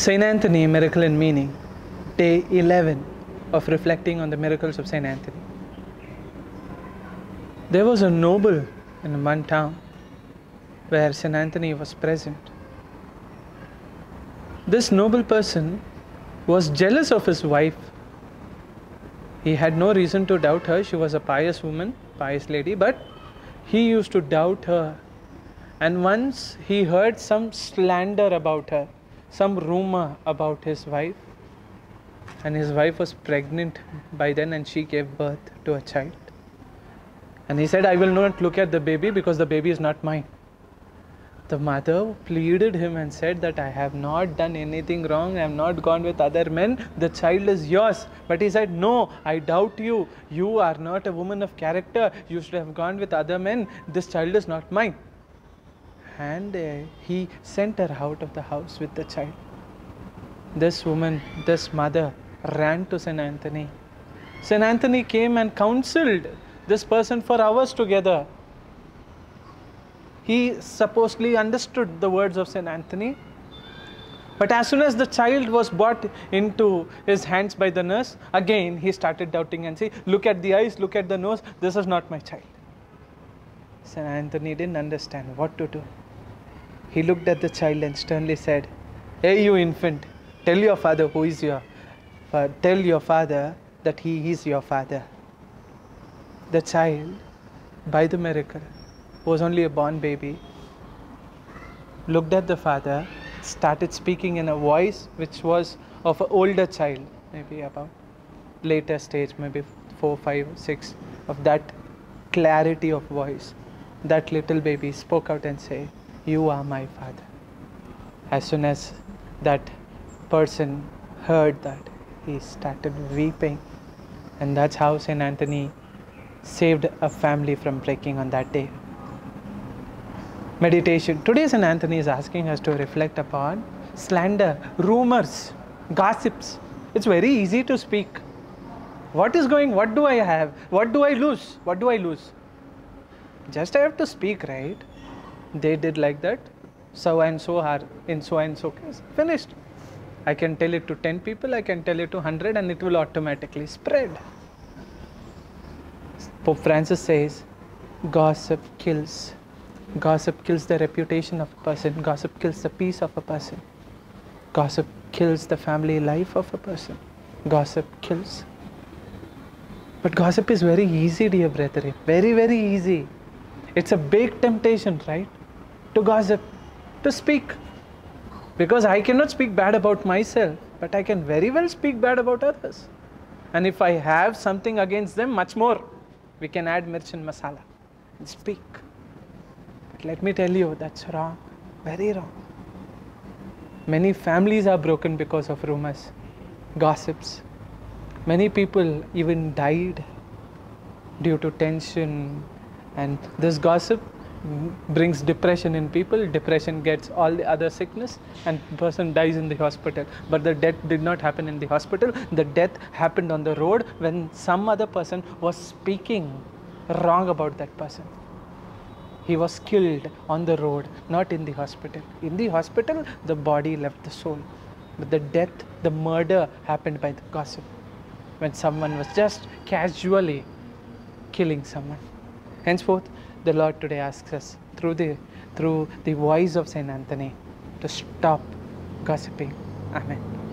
Saint Anthony, Miracle and Meaning, day 11 of reflecting on the miracles of Saint Anthony. There was a noble in one town where Saint Anthony was present. This noble person was jealous of his wife. He had no reason to doubt her. She was a pious woman, pious lady, but he used to doubt her. And once he heard some slander about her, some rumor about his wife, and his wife was pregnant by then and she gave birth to a child. And he said, I will not look at the baby because the baby is not mine. The mother pleaded him and said that I have not done anything wrong, I have not gone with other men, the child is yours. But he said, no, I doubt you. You are not a woman of character. You should have gone with other men. This child is not mine. And he sent her out of the house with the child. This woman, this mother, ran to Saint Anthony. Saint Anthony came and counseled this person for hours together. He supposedly understood the words of Saint Anthony. But as soon as the child was brought into his hands by the nurse, again he started doubting and saying, look at the eyes, look at the nose, this is not my child. Saint Anthony didn't understand what to do. He looked at the child and sternly said, hey you infant, tell your father who is your father. Tell your father that he is your father. The child, by the miracle, was only a born baby, looked at the father, started speaking in a voice which was of an older child, maybe about later stage, maybe 4, 5, 6, of that clarity of voice. That little baby spoke out and said, you are my father. As soon as that person heard that, he started weeping. And that's how Saint Anthony saved a family from breaking on that day. Meditation. Today Saint Anthony is asking us to reflect upon slander, rumors, gossips. It's very easy to speak. What is going? What do I have? What do I lose? What do I lose? Just I have to speak, right? They did like that. So and so are in so and so case. Finished. I can tell it to 10 people, I can tell it to 100 and it will automatically spread. Pope Francis says, gossip kills. Gossip kills the reputation of a person. Gossip kills the peace of a person. Gossip kills the family life of a person. Gossip kills. But gossip is very easy, dear brethren. Very, very easy. It's a big temptation, right? To gossip, to speak. Because I cannot speak bad about myself, but I can very well speak bad about others. And if I have something against them, much more, we can add mirch and masala and speak. But let me tell you, that's wrong, very wrong. Many families are broken because of rumors, gossips. Many people even died due to tension, and this gossip brings depression in people. Depression gets all the other sickness and person dies in the hospital. But the death did not happen in the hospital. The death happened on the road when some other person was speaking wrong about that person. He was killed on the road, not in the hospital. In the hospital, the body left the soul. But the death, the murder happened by the gossip, when someone was just casually killing someone. Henceforth, the Lord today asks us through the voice of Saint Anthony to stop gossiping. Amen.